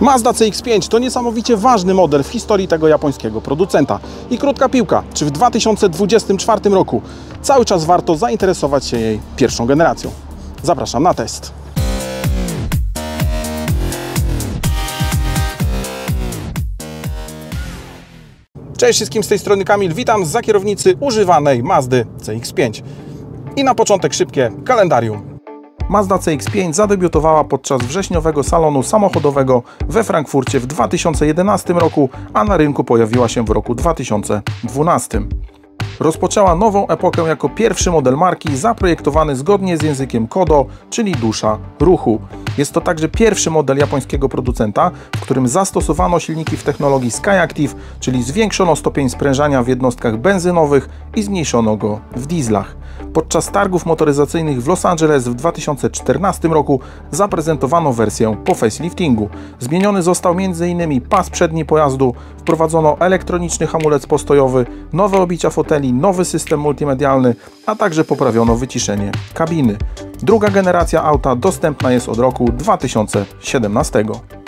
Mazda CX-5 to niesamowicie ważny model w historii tego japońskiego producenta. I krótka piłka, czy w 2024 roku cały czas warto zainteresować się jej pierwszą generacją? Zapraszam na test. Cześć wszystkim, z tej strony Kamil, witam zza kierownicy używanej Mazdy CX-5. I na początek szybkie kalendarium. Mazda CX-5 zadebiutowała podczas wrześniowego salonu samochodowego we Frankfurcie w 2011 roku, a na rynku pojawiła się w roku 2012. Rozpoczęła nową epokę jako pierwszy model marki zaprojektowany zgodnie z językiem Kodo, czyli dusza ruchu. Jest to także pierwszy model japońskiego producenta, w którym zastosowano silniki w technologii SkyActiv, czyli zwiększono stopień sprężania w jednostkach benzynowych i zmniejszono go w dieslach. Podczas targów motoryzacyjnych w Los Angeles w 2014 roku zaprezentowano wersję po faceliftingu. Zmieniony został m.in. pas przedni pojazdu, wprowadzono elektroniczny hamulec postojowy, nowe obicia foteli, nowy system multimedialny, a także poprawiono wyciszenie kabiny. Druga generacja auta dostępna jest od roku 2017.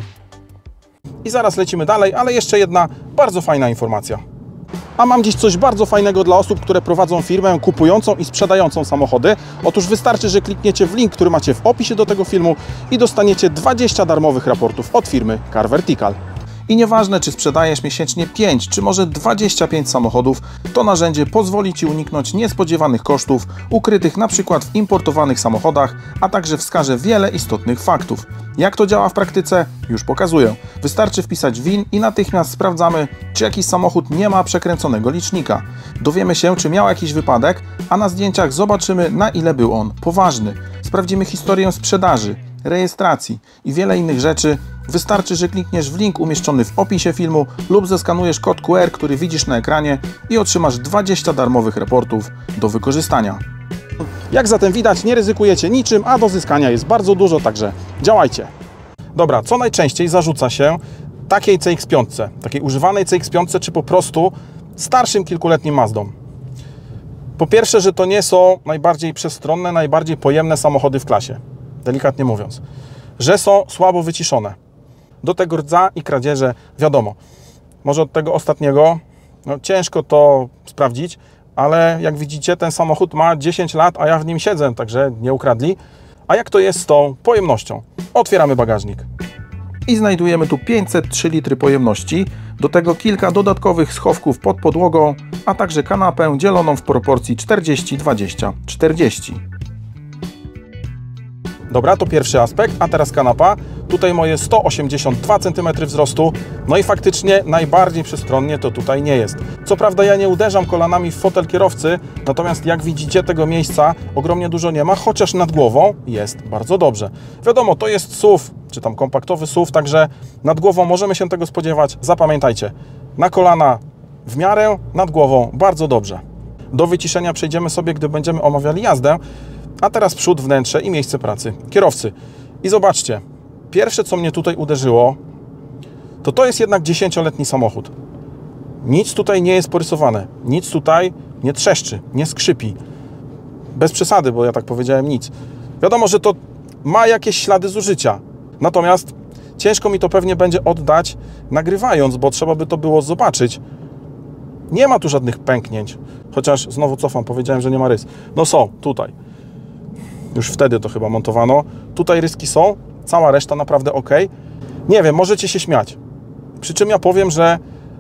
I zaraz lecimy dalej, ale jeszcze jedna bardzo fajna informacja. A mam dziś coś bardzo fajnego dla osób, które prowadzą firmę kupującą i sprzedającą samochody. Otóż wystarczy, że klikniecie w link, który macie w opisie do tego filmu i dostaniecie 20 darmowych raportów od firmy Car Vertical. I nieważne, czy sprzedajesz miesięcznie 5, czy może 25 samochodów, to narzędzie pozwoli Ci uniknąć niespodziewanych kosztów ukrytych np. w importowanych samochodach, a także wskaże wiele istotnych faktów. Jak to działa w praktyce? Już pokazuję. Wystarczy wpisać VIN i natychmiast sprawdzamy, czy jakiś samochód nie ma przekręconego licznika. Dowiemy się, czy miał jakiś wypadek, a na zdjęciach zobaczymy, na ile był on poważny. Sprawdzimy historię sprzedaży, rejestracji i wiele innych rzeczy. Wystarczy, że klikniesz w link umieszczony w opisie filmu lub zeskanujesz kod QR, który widzisz na ekranie i otrzymasz 20 darmowych raportów do wykorzystania. Jak zatem widać, nie ryzykujecie niczym, a do zyskania jest bardzo dużo, także działajcie. Dobra, co najczęściej zarzuca się takiej CX-5, takiej używanej CX-5, czy po prostu starszym kilkuletnim Mazdom? Po pierwsze, że to nie są najbardziej przestronne, najbardziej pojemne samochody w klasie, delikatnie mówiąc. Że są słabo wyciszone. Do tego rdza i kradzieże, wiadomo. Może od tego ostatniego, no ciężko to sprawdzić, ale jak widzicie, ten samochód ma 10 lat, a ja w nim siedzę, także nie ukradli. A jak to jest z tą pojemnością? Otwieramy bagażnik. I znajdujemy tu 503 litry pojemności, do tego kilka dodatkowych schowków pod podłogą, a także kanapę dzieloną w proporcji 40-20-40. Dobra, to pierwszy aspekt, a teraz kanapa. Tutaj moje 182 cm wzrostu, no i faktycznie najbardziej przestronnie to tutaj nie jest. Co prawda ja nie uderzam kolanami w fotel kierowcy, natomiast jak widzicie, tego miejsca ogromnie dużo nie ma, chociaż nad głową jest bardzo dobrze. Wiadomo, to jest SUV, czy tam kompaktowy SUV, także nad głową możemy się tego spodziewać. Zapamiętajcie, na kolana w miarę, nad głową bardzo dobrze. Do wyciszenia przejdziemy sobie, gdy będziemy omawiali jazdę. A teraz przód, wnętrze i miejsce pracy kierowcy. I zobaczcie, pierwsze co mnie tutaj uderzyło, to jest jednak 10-letni samochód. Nic tutaj nie jest porysowane, nic tutaj nie trzeszczy, nie skrzypi. Bez przesady, bo ja tak powiedziałem nic. Wiadomo, że to ma jakieś ślady zużycia. Natomiast ciężko mi to pewnie będzie oddać nagrywając, bo trzeba by to było zobaczyć. Nie ma tu żadnych pęknięć. Chociaż znowu cofam, powiedziałem, że nie ma rys. No są, tutaj. Już wtedy to chyba montowano. Tutaj ryski są, cała reszta naprawdę ok. Nie wiem, możecie się śmiać. Przy czym ja powiem, że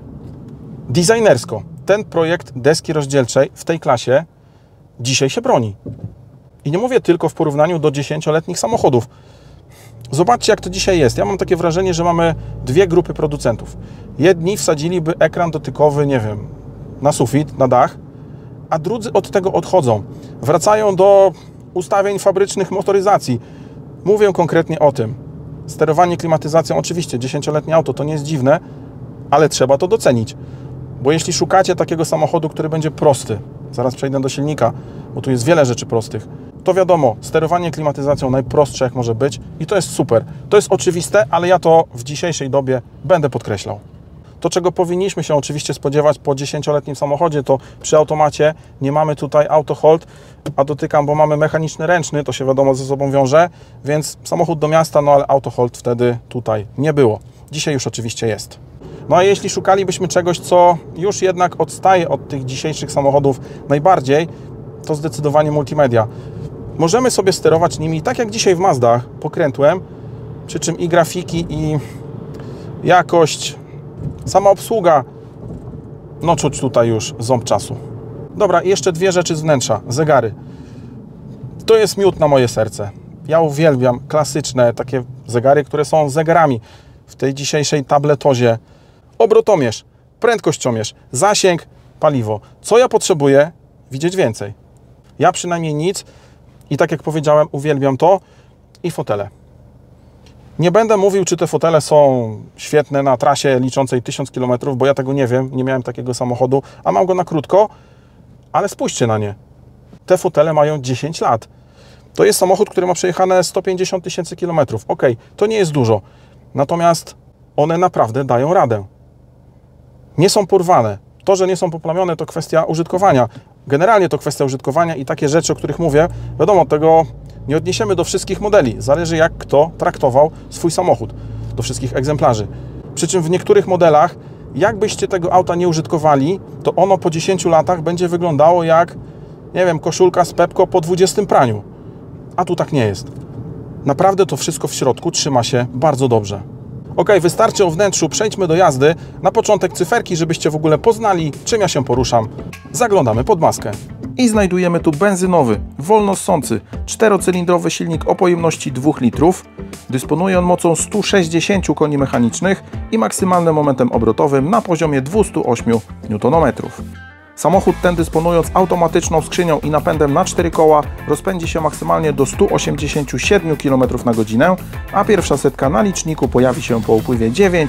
designersko ten projekt deski rozdzielczej w tej klasie dzisiaj się broni. I nie mówię tylko w porównaniu do 10-letnich samochodów. Zobaczcie, jak to dzisiaj jest. Ja mam takie wrażenie, że mamy dwie grupy producentów. Jedni wsadziliby ekran dotykowy, nie wiem, na sufit, na dach, a drudzy od tego odchodzą. Wracają do ustawień fabrycznych motoryzacji. Mówię konkretnie o tym. Sterowanie klimatyzacją, oczywiście 10-letnie auto to nie jest dziwne, ale trzeba to docenić. Bo jeśli szukacie takiego samochodu, który będzie prosty, zaraz przejdę do silnika, bo tu jest wiele rzeczy prostych, to wiadomo, sterowanie klimatyzacją najprostsze jak może być i to jest super. To jest oczywiste, ale ja to w dzisiejszej dobie będę podkreślał. To, czego powinniśmy się oczywiście spodziewać po 10-letnim samochodzie, to przy automacie nie mamy tutaj auto hold, a dotykam, bo mamy mechaniczny ręczny, to się wiadomo ze sobą wiąże, więc samochód do miasta, no ale auto hold wtedy tutaj nie było. Dzisiaj już oczywiście jest. No a jeśli szukalibyśmy czegoś, co już jednak odstaje od tych dzisiejszych samochodów najbardziej, to zdecydowanie multimedia. Możemy sobie sterować nimi, tak jak dzisiaj w Mazdach, pokrętłem, przy czym i grafiki, i jakość, sama obsługa, no czuć tutaj już ząb czasu. Dobra, i jeszcze dwie rzeczy z wnętrza. Zegary. To jest miód na moje serce. Ja uwielbiam klasyczne takie zegary, które są zegarami w tej dzisiejszej tabletozie. Obrotomierz, prędkościomierz, zasięg, paliwo. Co ja potrzebuję? Widzieć więcej. Ja przynajmniej nic i tak jak powiedziałem, uwielbiam to i fotele. Nie będę mówił, czy te fotele są świetne na trasie liczącej 1000 km, bo ja tego nie wiem, nie miałem takiego samochodu, a mam go na krótko, ale spójrzcie na nie. Te fotele mają 10 lat. To jest samochód, który ma przejechane 150 000 km. Ok, to nie jest dużo, natomiast one naprawdę dają radę. Nie są porwane. To, że nie są poplamione, to kwestia użytkowania. Generalnie to kwestia użytkowania i takie rzeczy, o których mówię, wiadomo, tego nie odniesiemy do wszystkich modeli. Zależy, jak kto traktował swój samochód, do wszystkich egzemplarzy. Przy czym w niektórych modelach, jakbyście tego auta nie użytkowali, to ono po 10 latach będzie wyglądało jak, nie wiem, koszulka z Pepco po 20 praniu. A tu tak nie jest. Naprawdę to wszystko w środku trzyma się bardzo dobrze. Ok, wystarczy o wnętrzu, przejdźmy do jazdy. Na początek cyferki, żebyście w ogóle poznali, czym ja się poruszam. Zaglądamy pod maskę. I znajdujemy tu benzynowy, wolnossący, 4-cylindrowy silnik o pojemności 2 litrów. Dysponuje on mocą 160 koni mechanicznych i maksymalnym momentem obrotowym na poziomie 208 Nm. Samochód ten, dysponując automatyczną skrzynią i napędem na 4 koła, rozpędzi się maksymalnie do 187 km na godzinę, a pierwsza setka na liczniku pojawi się po upływie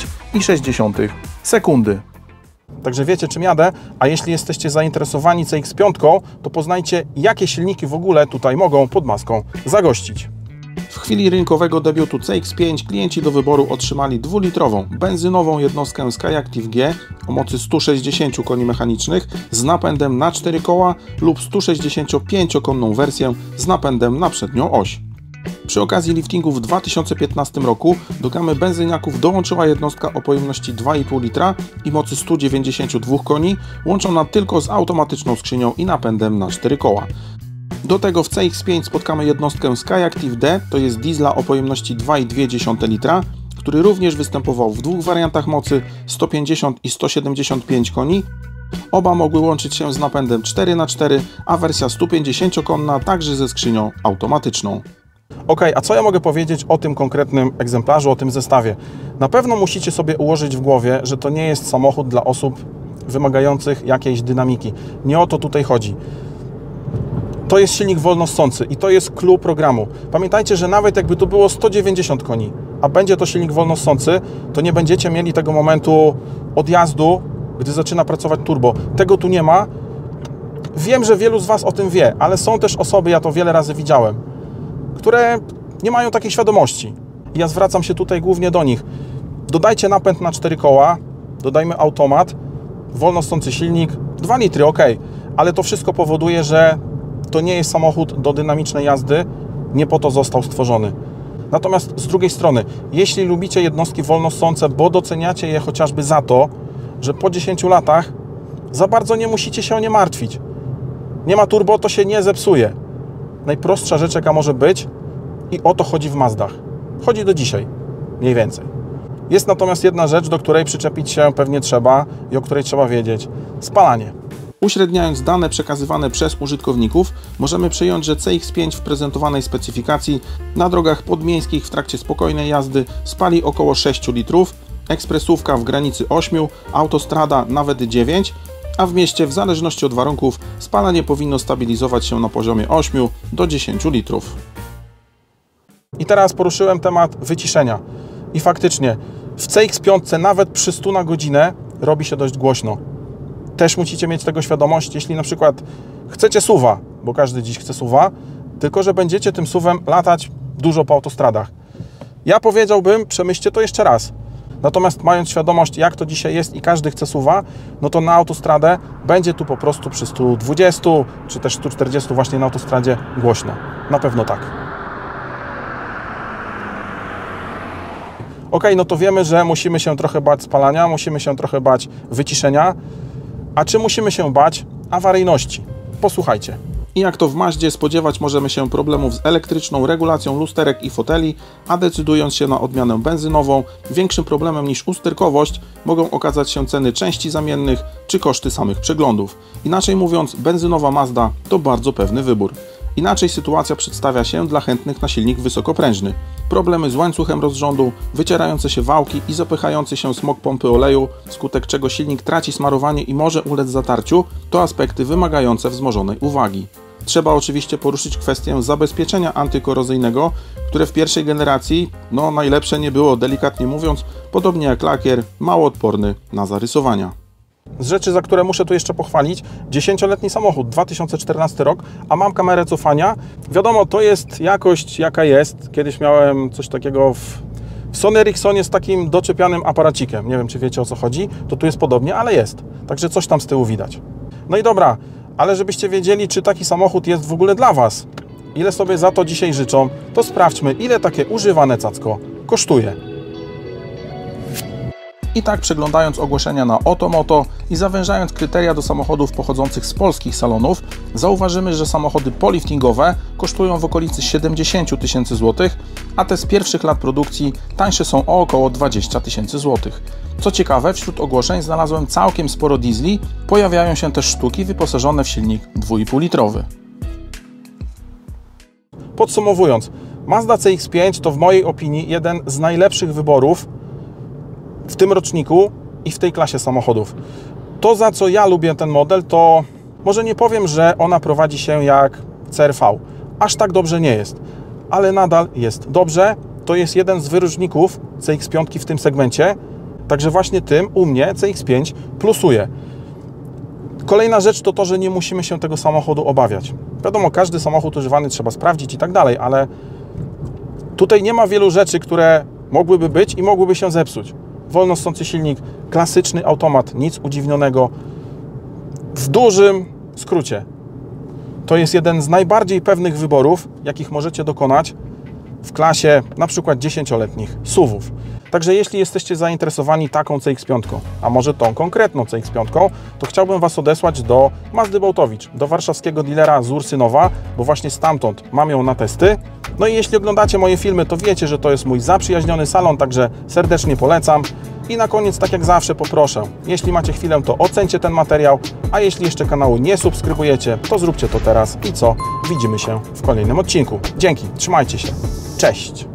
9,6 sekundy. Także wiecie, czym jadę, a jeśli jesteście zainteresowani CX-5, to poznajcie, jakie silniki w ogóle tutaj mogą pod maską zagościć. W chwili rynkowego debiutu CX-5 klienci do wyboru otrzymali 2-litrową benzynową jednostkę SkyActiv G o mocy 160 koni mechanicznych z napędem na 4 koła lub 165-konną wersję z napędem na przednią oś. Przy okazji liftingu w 2015 roku do gamy benzyniaków dołączyła jednostka o pojemności 2,5 litra i mocy 192 koni, łączona tylko z automatyczną skrzynią i napędem na 4 koła. Do tego w CX-5 spotkamy jednostkę SkyActiv D, to jest diesla o pojemności 2,2 litra, który również występował w dwóch wariantach mocy 150 i 175 koni. Oba mogły łączyć się z napędem 4x4, a wersja 150-konna także ze skrzynią automatyczną. Ok, a co ja mogę powiedzieć o tym konkretnym egzemplarzu, o tym zestawie? Na pewno musicie sobie ułożyć w głowie, że to nie jest samochód dla osób wymagających jakiejś dynamiki. Nie o to tutaj chodzi. To jest silnik wolnossący i to jest clou programu. Pamiętajcie, że nawet jakby tu było 190 koni, a będzie to silnik wolnossący, to nie będziecie mieli tego momentu odjazdu, gdy zaczyna pracować turbo. Tego tu nie ma. Wiem, że wielu z Was o tym wie, ale są też osoby, ja to wiele razy widziałem, które nie mają takiej świadomości. I ja zwracam się tutaj głównie do nich. Dodajcie napęd na 4 koła, dodajmy automat, wolnossący silnik, 2 litry, ok, ale to wszystko powoduje, że to nie jest samochód do dynamicznej jazdy, nie po to został stworzony. Natomiast z drugiej strony, jeśli lubicie jednostki wolnossące, bo doceniacie je chociażby za to, że po 10 latach za bardzo nie musicie się o nie martwić. Nie ma turbo, to się nie zepsuje. Najprostsza rzecz, jaka może być, i o to chodzi w Mazdach. Chodzi do dzisiaj, mniej więcej. Jest natomiast jedna rzecz, do której przyczepić się pewnie trzeba i o której trzeba wiedzieć. Spalanie. Uśredniając dane przekazywane przez użytkowników, możemy przyjąć, że CX-5 w prezentowanej specyfikacji na drogach podmiejskich w trakcie spokojnej jazdy spali około 6 litrów, ekspresówka w granicy 8, autostrada nawet 9, a w mieście w zależności od warunków spalanie powinno stabilizować się na poziomie 8 do 10 litrów. I teraz poruszyłem temat wyciszenia. I faktycznie w CX-5 nawet przy 100 na godzinę robi się dość głośno. Też musicie mieć tego świadomość, jeśli na przykład chcecie SUV-a, bo każdy dziś chce SUV-a, tylko że będziecie tym SUV-em latać dużo po autostradach. Ja powiedziałbym, przemyślcie to jeszcze raz. Natomiast mając świadomość, jak to dzisiaj jest i każdy chce SUV-a, no to na autostradę będzie tu po prostu przy 120 czy też 140 właśnie na autostradzie głośno. Na pewno tak. Ok, no to wiemy, że musimy się trochę bać spalania, musimy się trochę bać wyciszenia, a czy musimy się bać awaryjności? Posłuchajcie. I jak to w Mazdzie spodziewać możemy się problemów z elektryczną regulacją lusterek i foteli, a decydując się na odmianę benzynową, większym problemem niż usterkowość mogą okazać się ceny części zamiennych czy koszty samych przeglądów. Inaczej mówiąc, benzynowa Mazda to bardzo pewny wybór. Inaczej sytuacja przedstawia się dla chętnych na silnik wysokoprężny. Problemy z łańcuchem rozrządu, wycierające się wałki i zapychający się smok pompy oleju, wskutek czego silnik traci smarowanie i może ulec zatarciu, to aspekty wymagające wzmożonej uwagi. Trzeba oczywiście poruszyć kwestię zabezpieczenia antykorozyjnego, które w pierwszej generacji, najlepsze nie było, delikatnie mówiąc, podobnie jak lakier, mało odporny na zarysowania. Z rzeczy, za które muszę tu jeszcze pochwalić, 10-letni samochód, 2014 rok, a mam kamerę cofania. Wiadomo, to jest jakość jaka jest. Kiedyś miałem coś takiego w Sony Ericssonie z takim doczepianym aparacikiem. Nie wiem, czy wiecie, o co chodzi. To tu jest podobnie, ale jest. Także coś tam z tyłu widać. No i dobra, ale żebyście wiedzieli, czy taki samochód jest w ogóle dla Was, ile sobie za to dzisiaj życzą, to sprawdźmy, ile takie używane cacko kosztuje. I tak, przeglądając ogłoszenia na Otomoto i zawężając kryteria do samochodów pochodzących z polskich salonów, zauważymy, że samochody poliftingowe kosztują w okolicy 70 tysięcy złotych, a te z pierwszych lat produkcji tańsze są o około 20 tysięcy złotych. Co ciekawe, wśród ogłoszeń znalazłem całkiem sporo diesli, pojawiają się też sztuki wyposażone w silnik 2,5 litrowy. Podsumowując, Mazda CX-5 to w mojej opinii jeden z najlepszych wyborów w tym roczniku i w tej klasie samochodów. To, za co ja lubię ten model, to może nie powiem, że ona prowadzi się jak CR-V. Aż tak dobrze nie jest, ale nadal jest dobrze. To jest jeden z wyróżników CX-5 w tym segmencie, także właśnie tym u mnie CX-5 plusuje. Kolejna rzecz to to, że nie musimy się tego samochodu obawiać. Wiadomo, każdy samochód używany trzeba sprawdzić i tak dalej, ale tutaj nie ma wielu rzeczy, które mogłyby być i mogłyby się zepsuć. Wolno ssący silnik, klasyczny automat, nic udziwnionego. W dużym skrócie, to jest jeden z najbardziej pewnych wyborów, jakich możecie dokonać w klasie na przykład 10-letnich SUV-ów. Także jeśli jesteście zainteresowani taką CX-5, a może tą konkretną CX-5, to chciałbym Was odesłać do Mazdy Bałtowicz, do warszawskiego dealera z Ursynowa, bo właśnie stamtąd mam ją na testy. No i jeśli oglądacie moje filmy, to wiecie, że to jest mój zaprzyjaźniony salon, także serdecznie polecam. I na koniec, tak jak zawsze, poproszę, jeśli macie chwilę, to ocencie ten materiał, a jeśli jeszcze kanału nie subskrybujecie, to zróbcie to teraz i widzimy się w kolejnym odcinku. Dzięki, trzymajcie się, cześć!